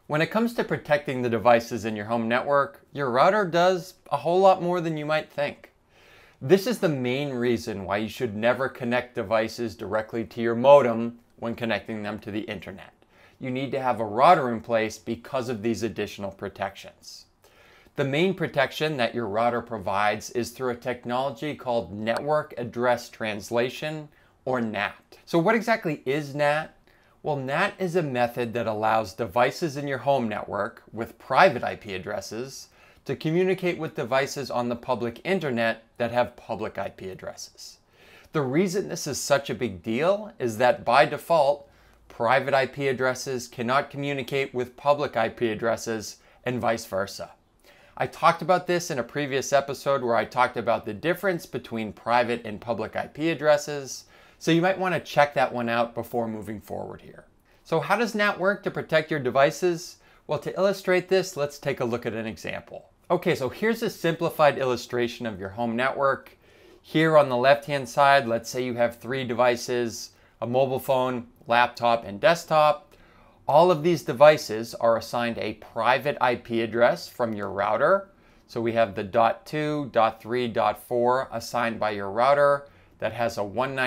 When it comes to protecting the devices in your home network, your router does a whole lot more than you might think. This is the main reason why you should never connect devices directly to your modem when connecting them to the internet. You need to have a router in place because of these additional protections. The main protection that your router provides is through a technology called Network Address Translation, or NAT. So what exactly is NAT? Well, NAT is a method that allows devices in your home network with private IP addresses to communicate with devices on the public internet that have public IP addresses. The reason this is such a big deal is that by default, private IP addresses cannot communicate with public IP addresses and vice versa. I talked about this in a previous episode where I talked about the difference between private and public IP addresses, so you might want to check that one out before moving forward here. So how does NAT work to protect your devices? Well, to illustrate this, let's take a look at an example. Okay, so here's a simplified illustration of your home network. Here on the left-hand side, let's say you have 3 devices, a mobile phone, laptop, and desktop. All of these devices are assigned a private IP address from your router. So we have the .2, .3, .4 assigned by your router that has a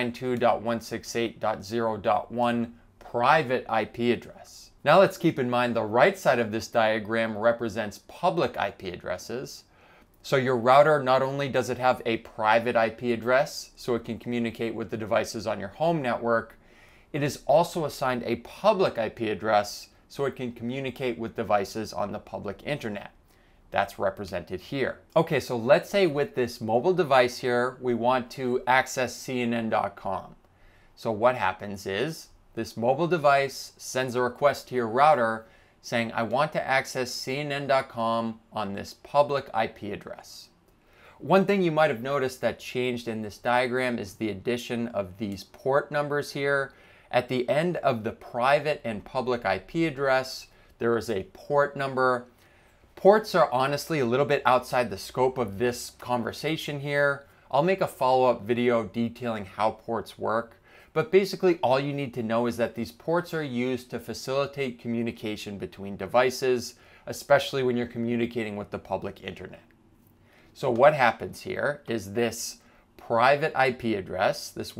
192.168.0.1 private IP address. Now let's keep in mind the right side of this diagram represents public IP addresses. So your router, not only does it have a private IP address so it can communicate with the devices on your home network, it is also assigned a public IP address so it can communicate with devices on the public internet. That's represented here. Okay, so let's say with this mobile device here, we want to access CNN.com. So what happens is this mobile device sends a request to your router saying, I want to access CNN.com on this public IP address. One thing you might have noticed that changed in this diagram is the addition of these port numbers here. At the end of the private and public IP address, there is a port number. Ports are honestly a little bit outside the scope of this conversation here. I'll make a follow-up video detailing how ports work, but basically all you need to know is that these ports are used to facilitate communication between devices, especially when you're communicating with the public internet. So what happens here is this private IP address, this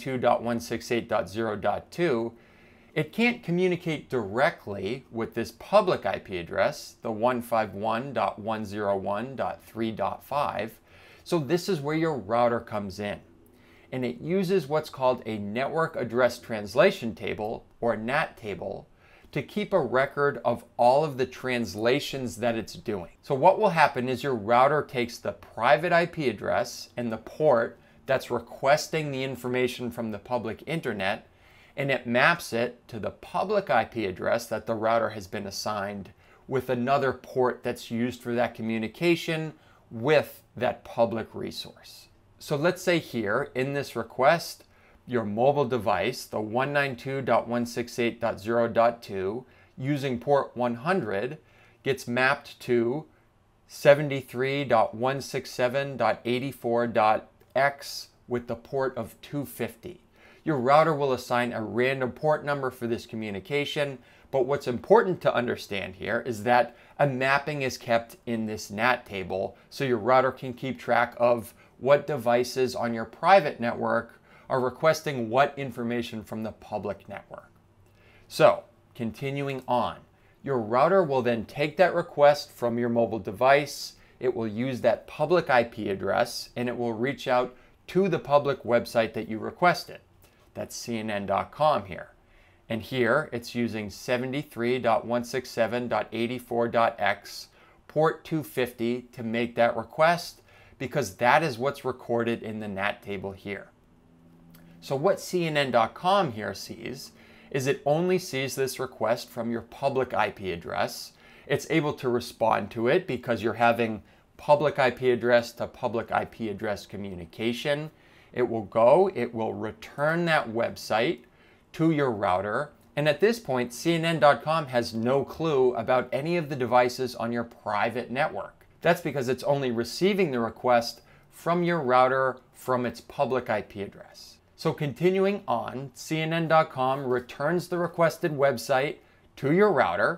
192.168.0.2, it can't communicate directly with this public IP address, the 151.101.3.5. So this is where your router comes in. And it uses what's called a Network Address Translation Table, or NAT table, to keep a record of all of the translations that it's doing. So what will happen is your router takes the private IP address and the port that's requesting the information from the public internet, and it maps it to the public IP address that the router has been assigned with another port that's used for that communication with that public resource. So let's say here in this request, your mobile device, the 192.168.0.2, using port 100, gets mapped to 73.167.84.x with the port of 250. Your router will assign a random port number for this communication, but what's important to understand here is that a mapping is kept in this NAT table so your router can keep track of what devices on your private network are requesting what information from the public network. So, continuing on, your router will then take that request from your mobile device, it will use that public IP address, and it will reach out to the public website that you requested. That's CNN.com here. And here it's using 73.167.84.x, port 250 to make that request, because that is what's recorded in the NAT table here. So what CNN.com here sees is it only sees this request from your public IP address. It's able to respond to it because you're having public IP address to public IP address communication. It will return that website to your router, and at this point, CNN.com has no clue about any of the devices on your private network. That's because it's only receiving the request from your router from its public IP address. So continuing on, CNN.com returns the requested website to your router.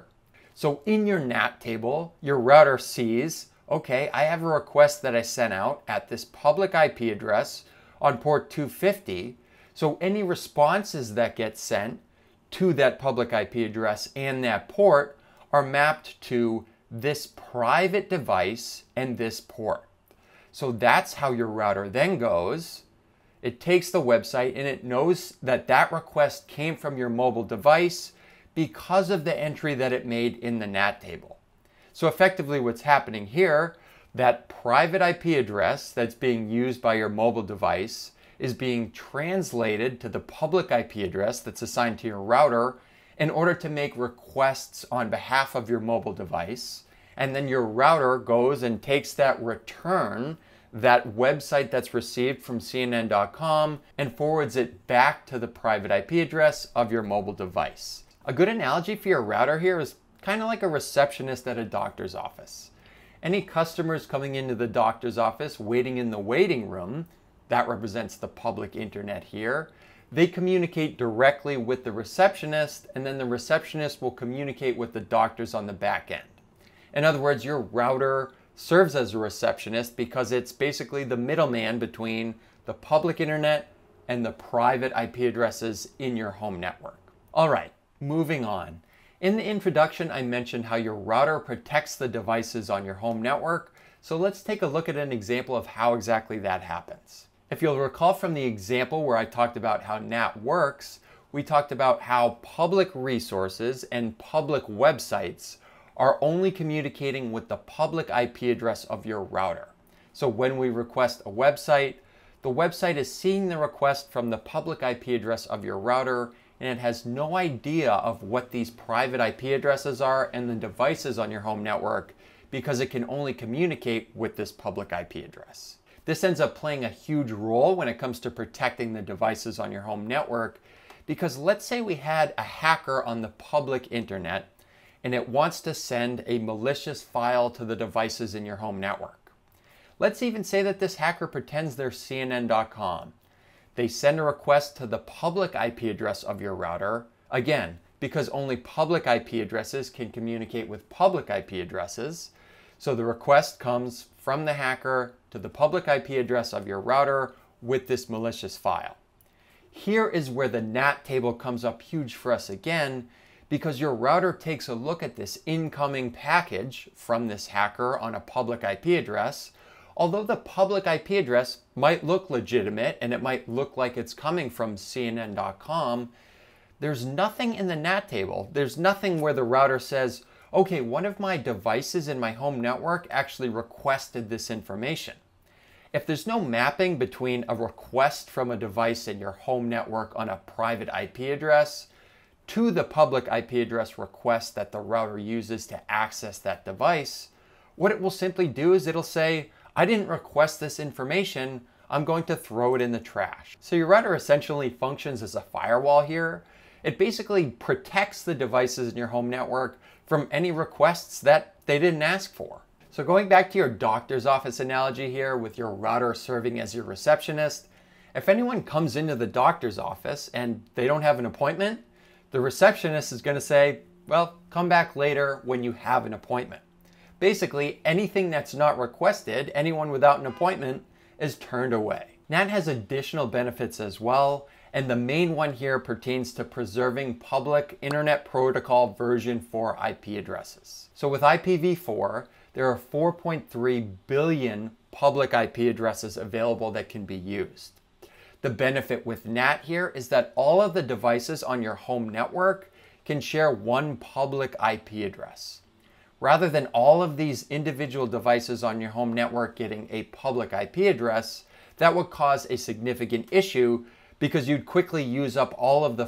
So in your NAT table, your router sees, okay, I have a request that I sent out at this public IP address on port 250. So any responses that get sent to that public IP address and that port are mapped to this private device and this port. So that's how your router then goes. It takes the website and it knows that that request came from your mobile device because of the entry that it made in the NAT table. So effectively what's happening here, that private IP address that's being used by your mobile device is being translated to the public IP address that's assigned to your router in order to make requests on behalf of your mobile device. And then your router goes and takes that return, that website that's received from CNN.com, and forwards it back to the private IP address of your mobile device. A good analogy for your router here is kind of like a receptionist at a doctor's office. Any customers coming into the doctor's office waiting in the waiting room, that represents the public internet here, they communicate directly with the receptionist, and then the receptionist will communicate with the doctors on the back end. In other words, your router serves as a receptionist because it's basically the middleman between the public internet and the private IP addresses in your home network. All right, moving on. In the introduction, I mentioned how your router protects the devices on your home network. So let's take a look at an example of how exactly that happens. If you'll recall from the example where I talked about how NAT works, we talked about how public resources and public websites are only communicating with the public IP address of your router. So when we request a website, the website is seeing the request from the public IP address of your router, and it has no idea of what these private IP addresses are and the devices on your home network because it can only communicate with this public IP address. This ends up playing a huge role when it comes to protecting the devices on your home network, because let's say we had a hacker on the public internet and it wants to send a malicious file to the devices in your home network. Let's even say that this hacker pretends they're CNN.com. They send a request to the public IP address of your router, again, because only public IP addresses can communicate with public IP addresses. So the request comes from the hacker to the public IP address of your router with this malicious file. Here is where the NAT table comes up huge for us again, because your router takes a look at this incoming package from this hacker on a public IP address. Although the public IP address might look legitimate and it might look like it's coming from CNN.com, there's nothing in the NAT table. There's nothing where the router says, okay, one of my devices in my home network actually requested this information. If there's no mapping between a request from a device in your home network on a private IP address to the public IP address request that the router uses to access that device, what it will simply do is it'll say, I didn't request this information, I'm going to throw it in the trash. So your router essentially functions as a firewall here. It basically protects the devices in your home network from any requests that they didn't ask for. So going back to your doctor's office analogy here with your router serving as your receptionist, if anyone comes into the doctor's office and they don't have an appointment, the receptionist is going to say, well, come back later when you have an appointment. Basically, anything that's not requested, anyone without an appointment, is turned away. NAT has additional benefits as well, and the main one here pertains to preserving public Internet Protocol version 4 IP addresses. So with IPv4, there are 4.3 billion public IP addresses available that can be used. The benefit with NAT here is that all of the devices on your home network can share one public IP address. Rather than all of these individual devices on your home network getting a public IP address, that would cause a significant issue because you'd quickly use up all of the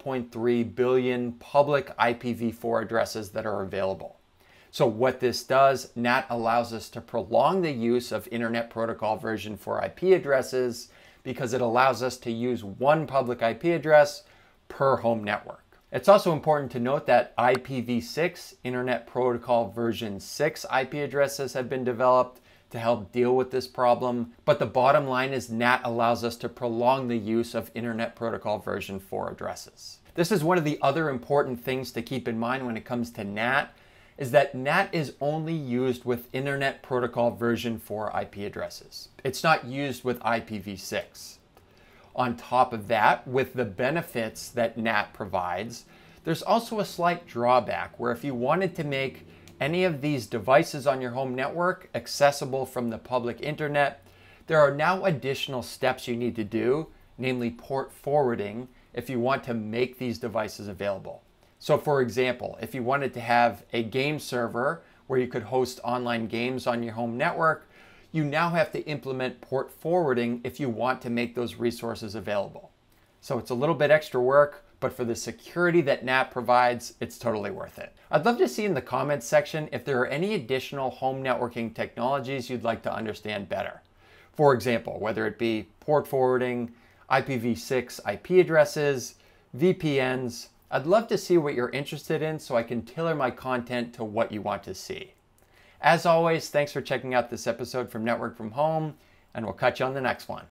4.3 billion public IPv4 addresses that are available. So what this does, NAT allows us to prolong the use of Internet Protocol version 4 IP addresses because it allows us to use one public IP address per home network. It's also important to note that IPv6, Internet Protocol version 6 IP addresses have been developed to help deal with this problem. But the bottom line is NAT allows us to prolong the use of Internet Protocol version 4 addresses. This is one of the other important things to keep in mind when it comes to NAT. is that NAT is only used with Internet Protocol version 4 IP addresses. It's not used with IPv6. On top of that, with the benefits that NAT provides, there's also a slight drawback where if you wanted to make any of these devices on your home network accessible from the public internet, there are now additional steps you need to do, namely port forwarding, if you want to make these devices available. So for example, if you wanted to have a game server where you could host online games on your home network, you now have to implement port forwarding if you want to make those resources available. So it's a little bit extra work, but for the security that NAT provides, it's totally worth it. I'd love to see in the comments section if there are any additional home networking technologies you'd like to understand better. For example, whether it be port forwarding, IPv6 IP addresses, VPNs, I'd love to see what you're interested in so I can tailor my content to what you want to see. As always, thanks for checking out this episode from Network from Home, and we'll catch you on the next one.